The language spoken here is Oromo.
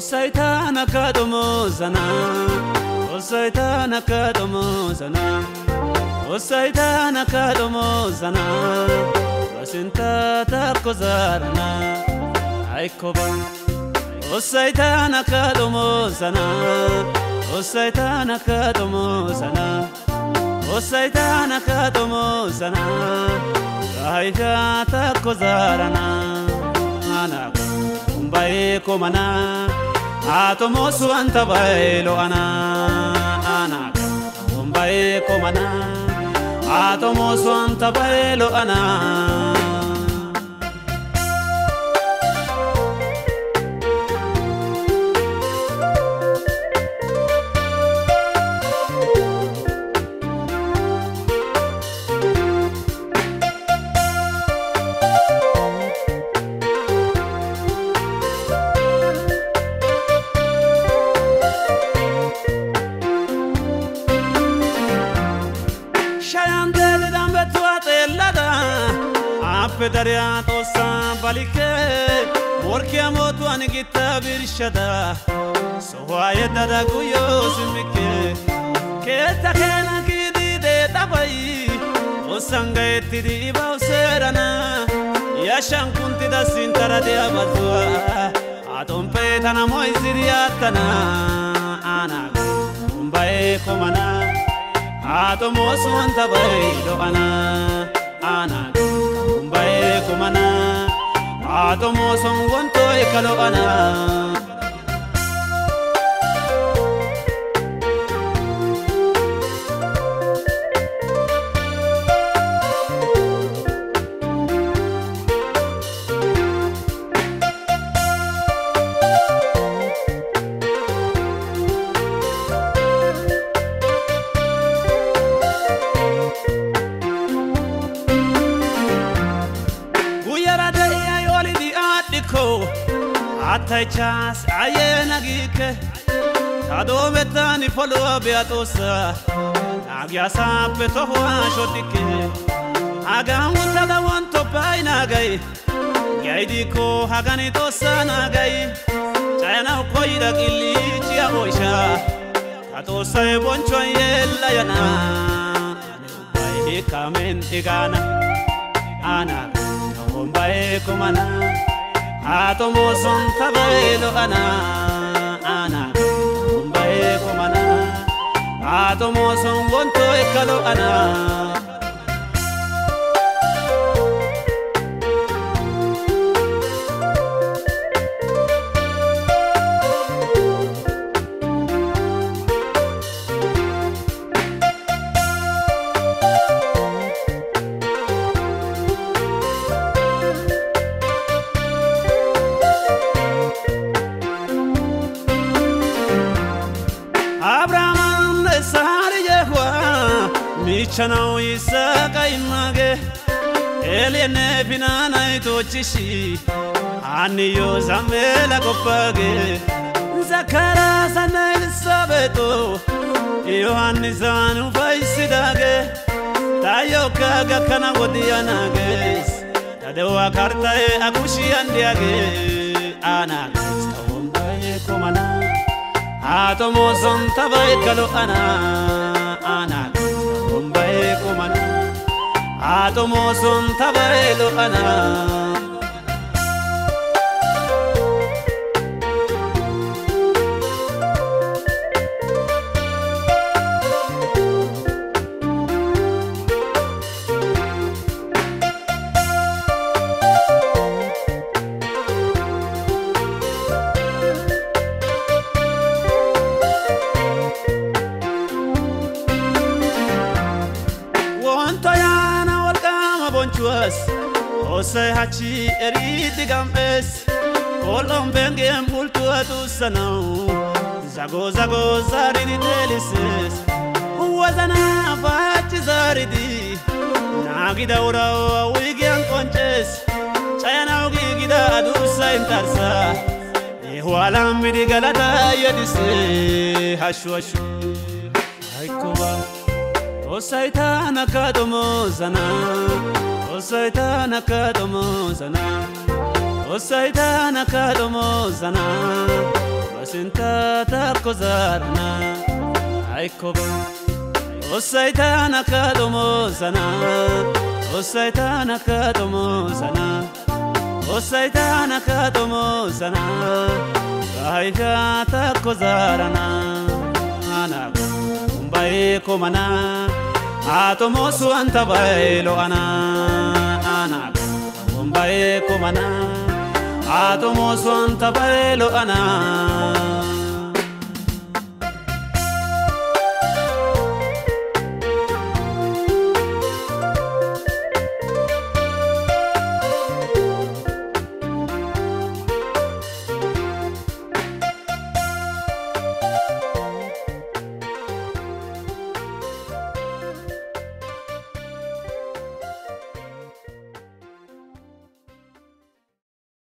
Osaitana kadomo zana, Osaitana kadomo zana, Osaitana kadomo zana, Vasinta takozarana, Aikoba. Osaitana kadomo zana, Osaitana kadomo zana, Osaitana kadomo zana, Aika takozarana, Anaka. Umbae komana atomo suanta bailo ana umbae komana atomo suanta bailo ana Pedaria tosa balike, morki amotu anigita birshada, sohaya dada guyo simike, keta kena kidi de tabai, osanga etidi bauserana, yashan kunti da sintara de abazua, atom petana moiziriatana, ana, umbae komana, atomo suanta bailo ana. Kumana atomo songonto ekalo ana Ataichas ayena gike Tado metani follow beatosa Agya sape tohwa shotike Agam utada wanto paina gai Gaidi ko hagani tosa na gai Chayana koida gili chia boisha Tatosa e boncho yella yana Bai kamen igana Ana Ombae komana Atomo son tabailo ana umbae komana Atomo son gonto ekalo ana Chano isaka image Eliene pinana itochishi Aniyo zamela kopage Zakara sana Elisabeto Yohani zanu faisidage Tayo kaga kana wodianages Tadewa kartae akushi andiage Ana Stombaye komana Atomo son tabae kalo ana Komana atomo son tabailo ana Osai hachi eridi gambes Kolom bengem multu atu sanau Zago zaridi delises Uwazana fachi zaridi Nagida urao wigian conches Chayana ugigida adusa intarsa Ihualam midi galata yedise Hashu Aikoba Osaitana kadomo zana Osaitana kadomo zana, Osaitana kadomo zana, وسنتا تاكو زارنا عيكوب وسيتانا كادمو سنا وسيتانا كادمو سنا وسيتانا كادمو سنا كايفا تاكو زارنا أنا بايكو منا آتمو سوانتا بايلو أنا بايكو منا آتمو سوانتا بايلو أنا